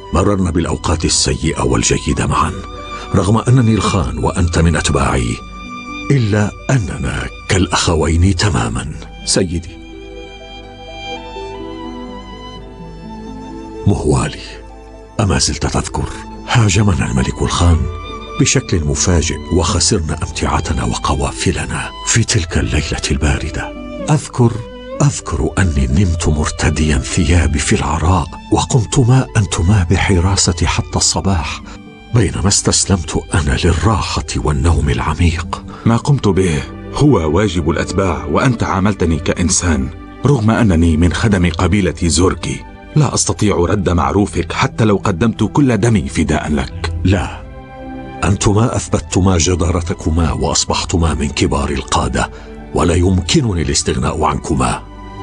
مررنا بالأوقات السيئة والجيدة معا، رغم أنني الخان وأنت من أتباعي، إلا أننا كالأخوين تماما. سيدي مهوالي، أما زلت تذكر هاجمنا الملك الخان بشكل مفاجئ وخسرنا أمتعتنا وقوافلنا في تلك الليلة الباردة. أذكر أني نمت مرتديا ثيابي في العراء، وقمت أنتما بحراستي حتى الصباح، بينما استسلمت أنا للراحة والنوم العميق. ما قمت به هو واجب الأتباع، وأنت عاملتني كإنسان، رغم أنني من خدم قبيلة زوركي. لا أستطيع رد معروفك حتى لو قدمت كل دمي فداء لك. لا، أنتما أثبتتما جدارتكما وأصبحتما من كبار القادة، ولا يمكنني الاستغناء عنكما.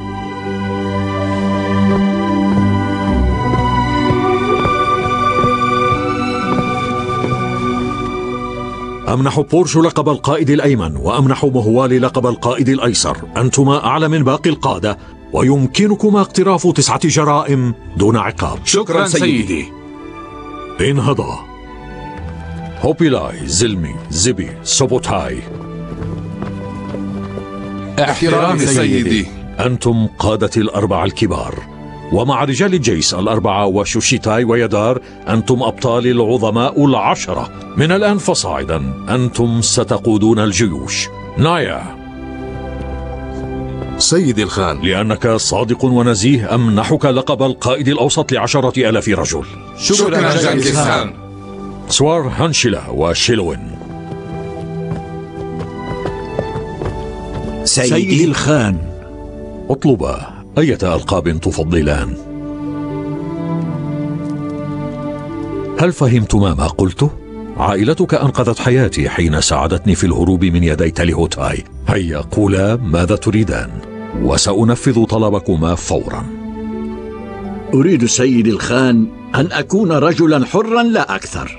أمنح بورشو لقب القائد الأيمن، وأمنح مهوالي لقب القائد الأيسر. أنتما أعلى من باقي القادة، ويمكنكما اقتراف 9 جرائم دون عقاب. شكرا سيدي. انهضا. هوبيلاي، زلمي، زبي، سوبوتاي. احترامي سيدي. أنتم قادة الأربعة الكبار، ومع رجال الجيش الأربعة وشوشيتاي ويدار أنتم أبطال العظماء العشرة. من الآن فصاعدا أنتم ستقودون الجيوش. نايا. سيدي الخان، لأنك صادق ونزيه أمنحك لقب القائد الأوسط ل10,000 رجل. شكرا جنكيز خان. سوار هانشيلا وشيلوين. سيدي الخان، اطلبا أية ألقاب تفضلان. هل فهمتما ما قلته؟ عائلتك أنقذت حياتي حين ساعدتني في الهروب من يدي تاليهوتاي. هيا قولا ماذا تريدان، وسأنفذ طلبكما فورا. أريد سيدي الخان أن أكون رجلا حرا لا أكثر.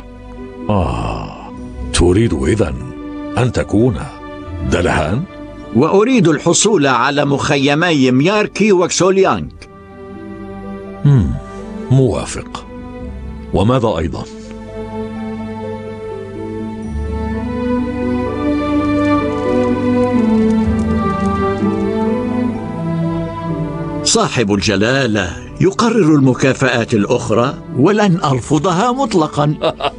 تريد إذن أن تكون دلهان؟ وأريد الحصول على مخيمي مياركي وكسوليانك. موافق. وماذا أيضا؟ صاحب الجلالة يقرر المكافآت الأخرى، ولن أرفضها مطلقا.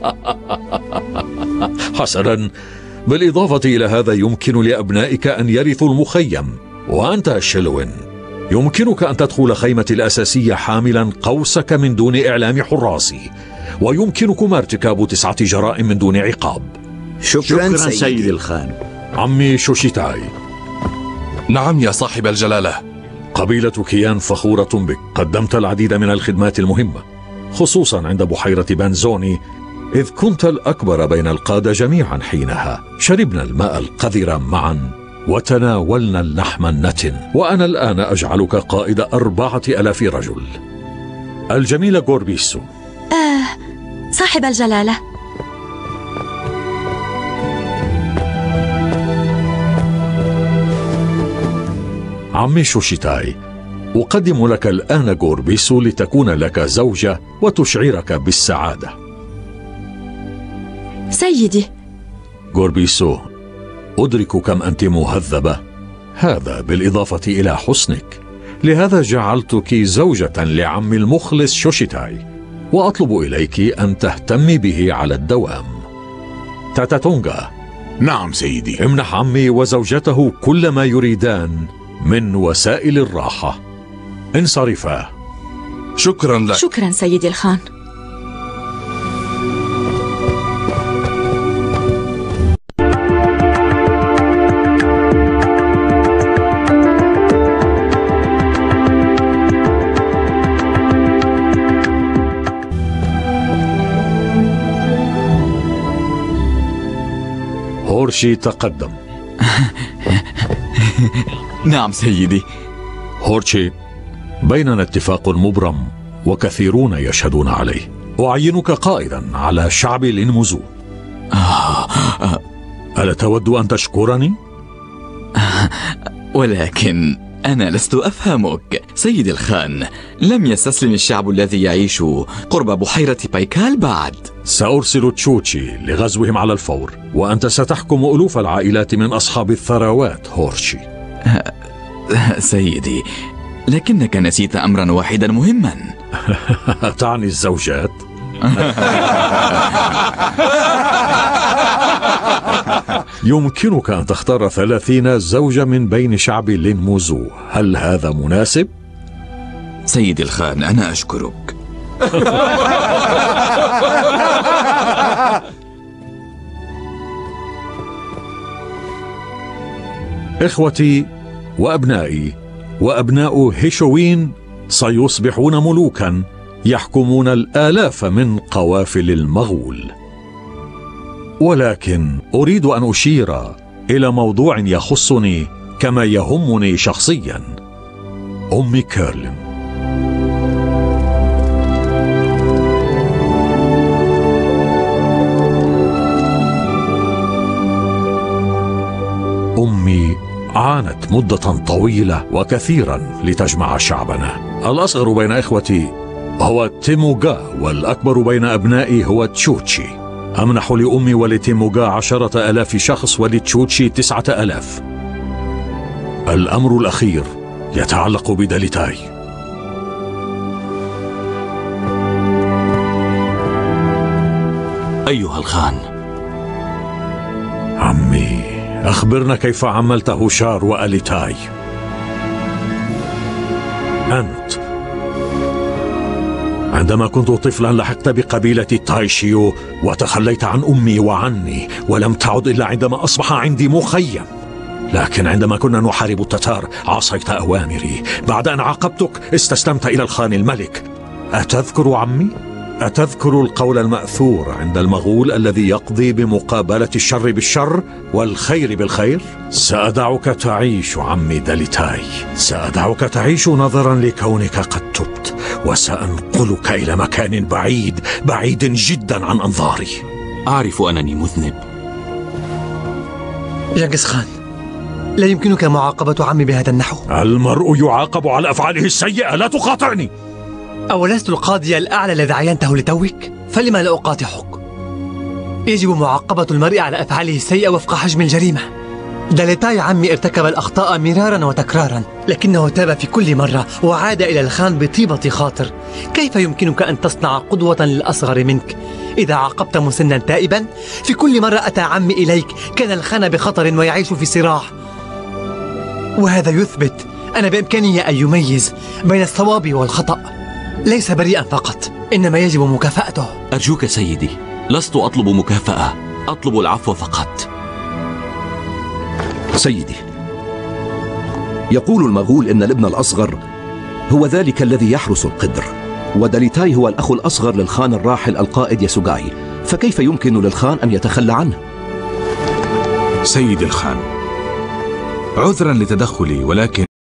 حسنا، بالإضافة إلى هذا يمكن لأبنائك أن يرثوا المخيم. وأنت شيلوين، يمكنك أن تدخل خيمة الأساسية حاملا قوسك من دون إعلام حراسي، ويمكنكما ارتكاب 9 جرائم من دون عقاب. شكرا سيدي الخان. عمي شوشيتاي. نعم يا صاحب الجلالة. قبيلة كيان فخورة بك، قدمت العديد من الخدمات المهمة، خصوصا عند بحيرة بانزوني، إذ كنت الأكبر بين القادة جميعا حينها. شربنا الماء القذر معا وتناولنا اللحم النتن، وأنا الآن أجعلك قائد 4,000 رجل. الجميلة غوربيسو. صاحب الجلالة. عمي شوشيتاي، أقدم لك الآن غوربيسو لتكون لك زوجة وتشعرك بالسعادة. سيدي. غوربيسو، أدرك كم أنت مهذبة، هذا بالإضافة إلى حسنك، لهذا جعلتك زوجة لعمي المخلص شوشيتاي، وأطلب إليك أن تهتمي به على الدوام. تاتاتونغا. نعم سيدي. امنح عمي وزوجته كل ما يريدان من وسائل الراحة. انصرفا. شكرا لك. شكرا سيدي الخان. هورشي تقدم. نعم سيدي. هورشي، بيننا اتفاق مبرم وكثيرون يشهدون عليه. أعينك قائدا على شعب لينموزو. ألا تود أن تشكرني؟ ولكن أنا لست أفهمك سيدي الخان. لم يستسلم الشعب الذي يعيش قرب بحيرة بايكال بعد. سأرسل تشوتشي لغزوهم على الفور، وأنت ستحكم ألوف العائلات من أصحاب الثروات هورشي. سيدي، لكنك نسيت أمرا واحدا مهما. تعني الزوجات؟ يمكنك أن تختار 30 زوجة من بين شعب لينموزو، هل هذا مناسب؟ سيدي الخان، أنا أشكرك. إخوتي وأبنائي وأبناء هيشوين سيصبحون ملوكا يحكمون الآلاف من قوافل المغول. ولكن أريد أن أشير إلى موضوع يخصني كما يهمني شخصيا، أمي كيرلن. أمي عانت مدة طويلة وكثيرا لتجمع شعبنا. الأصغر بين إخوتي هو تيموغا، والأكبر بين أبنائي هو تشوتشي. أمنح لأمي ولتيموغا 10,000 شخص ولتشوتشي 9,000. الأمر الأخير يتعلق بداليتاي. أيها الخان. عمي، أخبرنا كيف عملت هوشار وأليتاي. أنت عندما كنت طفلا لحقت بقبيلة تايشيو وتخليت عن أمي وعني، ولم تعد إلا عندما أصبح عندي مخيم. لكن عندما كنا نحارب التتار عصيت أوامري. بعد أن عاقبتك استسلمت إلى الخان الملك. أتذكر عمي؟ أتذكر القول المأثور عند المغول الذي يقضي بمقابلة الشر بالشر والخير بالخير؟ سأدعك تعيش عمي داليتاي، سأدعك تعيش نظرا لكونك قد تبت، وسأنقلك إلى مكان بعيد بعيد جدا عن أنظاري. أعرف أنني مذنب. جنكيز خان، لا يمكنك معاقبة عمي بهذا النحو. المرء يعاقب على أفعاله السيئة، لا تقاطعني. أولست القاضي الأعلى الذي عينته لتوك؟ فلما لا أقاطعك؟ يجب معاقبة المرء على أفعاله السيئة وفق حجم الجريمة. داليتاي عمي ارتكب الأخطاء مرارا وتكرارا، لكنه تاب في كل مرة وعاد إلى الخان بطيبة خاطر. كيف يمكنك أن تصنع قدوة للأصغر منك؟ إذا عاقبت مسنا تائبا، في كل مرة أتى عمي إليك كان الخان بخطر ويعيش في صراع. وهذا يثبت أن بإمكانه أن يميز بين الصواب والخطأ. ليس بريئا فقط، إنما يجب مكافأته. أرجوك سيدي، لست أطلب مكافأة، أطلب العفو فقط. سيدي، يقول المغول إن الابن الأصغر هو ذلك الذي يحرس القدر، وداليتاي هو الأخ الأصغر للخان الراحل القائد ياسوغاي، فكيف يمكن للخان أن يتخلى عنه؟ سيدي الخان، عذرا لتدخلي، ولكن